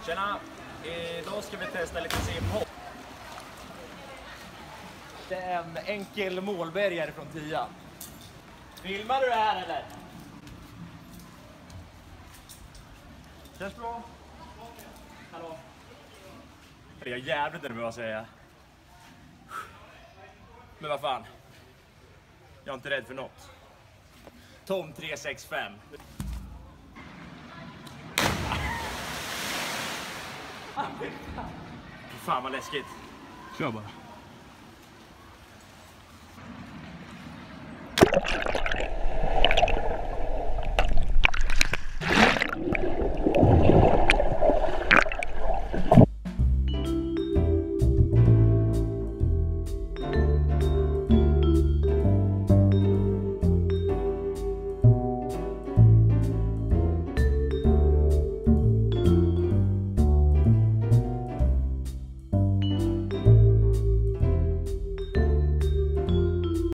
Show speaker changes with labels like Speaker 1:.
Speaker 1: Tjena! Idag ska vi testa lite simhopp. Det är en enkel målbergare från 10. Filmar du det här eller? Känns bra. Hallå. Jag är jävligt nervös säger jag. Men vad fan. Jag är inte rädd för något. Tom 365. Fan vad läskigt.
Speaker 2: Kör bara.